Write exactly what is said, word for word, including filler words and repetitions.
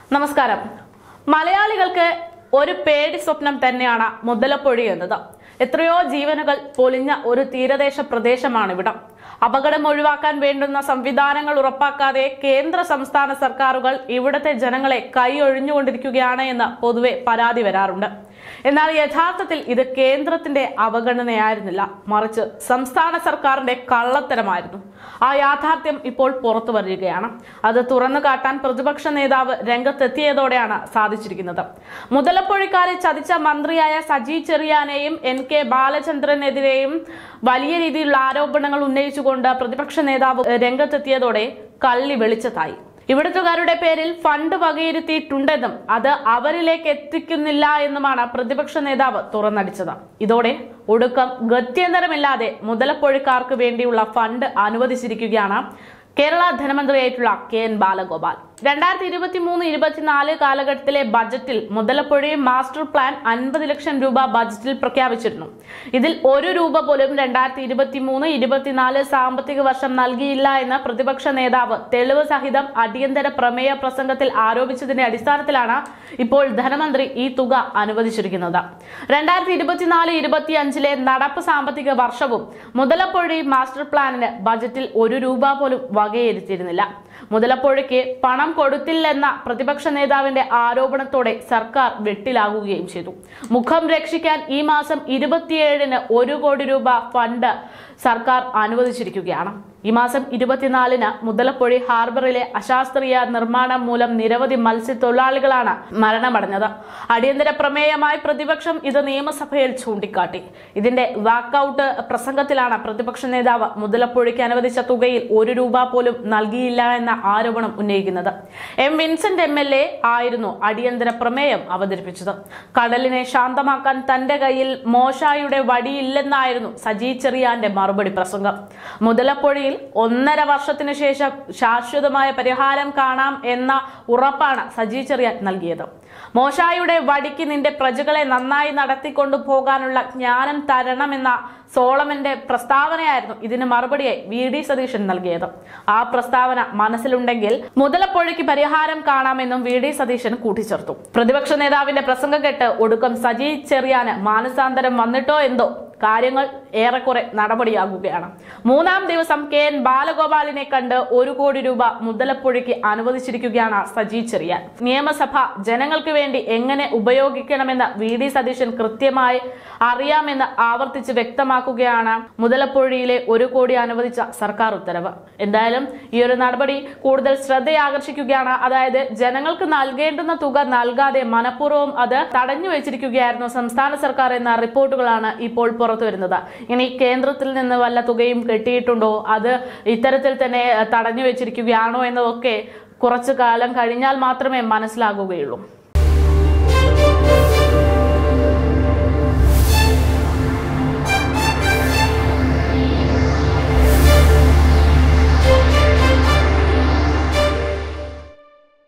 നമസ്കാരം. മലയാളികൾക്ക് ഒരു പേടി സ്വപ്നം തന്നെയാണ് മുതലപ്പൊഴി എന്നത്. എത്രയോ ജീവനുകൾ പൊലിഞ്ഞ ഒരു തീരദേശ പ്രദേശമാണ് ഇവിടം. അപകടം ഒഴിവാക്കാൻ വേണ്ടുന്ന സംവിധാനങ്ങൾ ഉറപ്പാക്കാതെ കേന്ദ്ര സംസ്ഥാന സർക്കാരുകൾ ഇവിടുത്തെ ജനങ്ങളെ കൈയൊഴിഞ്ഞുകൊണ്ടിരിക്കുകയാണ് എന്ന് പൊതുവെ പരാതി വരാറുണ്ട്. എന്നാൽ യഥാർത്ഥത്തിൽ ഇത് കേന്ദ്രത്തിന്റെ അവഗണനയായിരുന്നില്ല, മറിച്ച് സംസ്ഥാന സർക്കാരിന്റെ കള്ളത്തരമായിരുന്നു. ആ യാഥാർത്ഥ്യം ഇപ്പോൾ പുറത്തു വരികയാണ്. അത് തുറന്നു കാട്ടാൻ പ്രതിപക്ഷ നേതാവ് രംഗത്തെത്തിയതോടെയാണ് സാധിച്ചിരിക്കുന്നത്. മുതലപ്പൊഴിക്കാരെ ചതിച്ച മന്ത്രിയായ സജി ചെറിയാനെയും എൻ കെ ബാലചന്ദ്രനെതിരെയും വലിയ രീതിയിലുള്ള ആരോപണങ്ങൾ ഉന്നയിച്ചുകൊണ്ട് പ്രതിപക്ഷ നേതാവ് രംഗത്തെത്തിയതോടെ കള്ളി വെളിച്ചത്തായി. ഇവിടുത്തുകാരുടെ പേരിൽ ഫണ്ട് വകയിരുത്തിയിട്ടുണ്ടെന്നും അത് അവരിലേക്ക് എത്തിക്കുന്നില്ല എന്നുമാണ് പ്രതിപക്ഷ നേതാവ് തുറന്നടിച്ചത്. ഇതോടെ ഒടുക്കം ഗത്യന്തരമില്ലാതെ മുതലപ്പൊഴിക്കാർക്ക് വേണ്ടിയുള്ള ഫണ്ട് അനുവദിച്ചിരിക്കുകയാണ് കേരള ധനമന്ത്രിയായിട്ടുള്ള കെ എൻ ബാലഗോപാൽ. രണ്ടായിരത്തി ഇരുപത്തി മൂന്ന് ഇരുപത്തിനാല് കാലഘട്ടത്തിലെ ബജറ്റിൽ മുതലപ്പൊഴി മാസ്റ്റർ പ്ലാൻ അൻപത് ലക്ഷം രൂപ ബജറ്റിൽ പ്രഖ്യാപിച്ചിരുന്നു. ഇതിൽ ഒരു രൂപ പോലും രണ്ടായിരത്തി ഇരുപത്തി മൂന്ന് ഇരുപത്തിനാല് സാമ്പത്തിക വർഷം നൽകിയില്ല എന്ന് പ്രതിപക്ഷ നേതാവ് തെളിവ് സഹിതം അടിയന്തര പ്രമേയ പ്രസംഗത്തിൽ ആരോപിച്ചതിന്റെ അടിസ്ഥാനത്തിലാണ് ഇപ്പോൾ ധനമന്ത്രി ഈ തുക അനുവദിച്ചിരിക്കുന്നത്. രണ്ടായിരത്തി ഇരുപത്തിനാല് ഇരുപത്തി അഞ്ചിലെ നടപ്പ് സാമ്പത്തിക വർഷവും മുതലപ്പൊഴി മാസ്റ്റർ പ്ലാനിന് ബജറ്റിൽ ഒരു രൂപ പോലും വകയിരുത്തിയിരുന്നില്ല. മുതലപ്പൊഴിക്ക് പണം കൊടുത്തില്ലെന്ന പ്രതിപക്ഷ നേതാവിന്റെ ആരോപണത്തോടെ സർക്കാർ വെട്ടിലാകുകയും ചെയ്തു. മുഖം രക്ഷിക്കാൻ ഈ മാസം ഇരുപത്തിയേഴിന് ഒരു കോടി രൂപ ഫണ്ട് സർക്കാർ അനുവദിച്ചിരിക്കുകയാണ്. ഈ മാസം ഇരുപത്തിനാലിന് മുതലപ്പൊഴി ഹാർബറിലെ അശാസ്ത്രീയ നിർമ്മാണം മൂലം നിരവധി മത്സ്യത്തൊഴിലാളികളാണ് മരണമടഞ്ഞത്. അടിയന്തര പ്രമേയമായി പ്രതിപക്ഷം ഇത് നിയമസഭയിൽ ചൂണ്ടിക്കാട്ടി. ഇതിന്റെ വാക്കൌട്ട് പ്രസംഗത്തിലാണ് പ്രതിപക്ഷ നേതാവ് മുതലപ്പൊഴിക്ക് അനുവദിച്ച തുകയിൽ ഒരു രൂപ പോലും നൽകിയില്ല എന്ന ആരോപണം ഉന്നയിക്കുന്നത്. M Vincent M L A ആയിരുന്നു അടിയന്തര പ്രമേയം അവതരിപ്പിച്ചത്. കടലിനെ ശാന്തമാക്കാൻ തന്റെ കയ്യിൽ മോശായുടെ വടിയില്ലെന്നായിരുന്നു സജി ചെറിയാന്റെ മറുപടി പ്രസംഗം. മുതലപ്പൊഴിയിൽ ഒന്നര വർഷത്തിനു ശേഷം ശാശ്വതമായ പരിഹാരം കാണാം എന്ന ഉറപ്പാണ് സജി ചെറിയാൻ നൽകിയത്. മോശായുടെ വടിക്ക് നിന്റെ പ്രജകളെ നന്നായി നടത്തിക്കൊണ്ടു പോകാനുള്ള ജ്ഞാനം തരണമെന്ന സോളമന്റെ പ്രസ്താവനയായിരുന്നു ഇതിന് മറുപടിയായി വി ഡി സതീശൻ നൽകിയത്. ആ പ്രസ്താവന മനസ്സിലുണ്ടെങ്കിൽ മുതലപ്പൊഴിക്ക് പരിഹാരം കാണാമെന്നും വി ഡി സതീശൻ കൂട്ടിച്ചേർത്തു. പ്രതിപക്ഷ നേതാവിന്റെ പ്രസംഗം കേട്ട് ഒടുക്കം സജി ചെറിയാന് മാനസാന്തരം വന്നിട്ടോ എന്തോ കാര്യങ്ങൾ ഏറെക്കുറെ നടപടിയാകുകയാണ്. മൂന്നാം ദിവസം കെ എൻ ബാലഗോപാലിനെ കണ്ട് ഒരു കോടി രൂപ മുതലപ്പൊഴിക്ക് അനുവദിച്ചിരിക്കുകയാണ് സജി ചെറിയാൻ. നിയമസഭ ജനങ്ങൾക്ക് വേണ്ടി എങ്ങനെ ഉപയോഗിക്കണമെന്ന് വി ഡി സതീശൻ കൃത്യമായി അറിയാമെന്ന് ആവർത്തിച്ച് വ്യക്തമാക്കുകയാണ് മുതലപ്പൊഴിയിലെ ഒരു കോടി അനുവദിച്ച സർക്കാർ ഉത്തരവ്. എന്തായാലും ഈ ഒരു നടപടി കൂടുതൽ ശ്രദ്ധയാകർഷിക്കുകയാണ്. അതായത് ജനങ്ങൾക്ക് നൽകേണ്ടുന്ന തുക നൽകാതെ മനഃപൂർവ്വം അത് തടഞ്ഞു വെച്ചിരിക്കുകയായിരുന്നു സംസ്ഥാന സർക്കാർ എന്ന റിപ്പോർട്ടുകളാണ് ഇപ്പോൾ പുറത്തു വരുന്നത്. ഇനി കേന്ദ്രത്തിൽ നിന്ന് വല്ല തുകയും കെട്ടിയിട്ടുണ്ടോ, അത് ഇത്തരത്തിൽ തന്നെ തടഞ്ഞു വെച്ചിരിക്കുകയാണോ എന്നതൊക്കെ കുറച്ചു കാലം കഴിഞ്ഞാൽ മാത്രമേ മനസ്സിലാകുകയുള്ളൂ.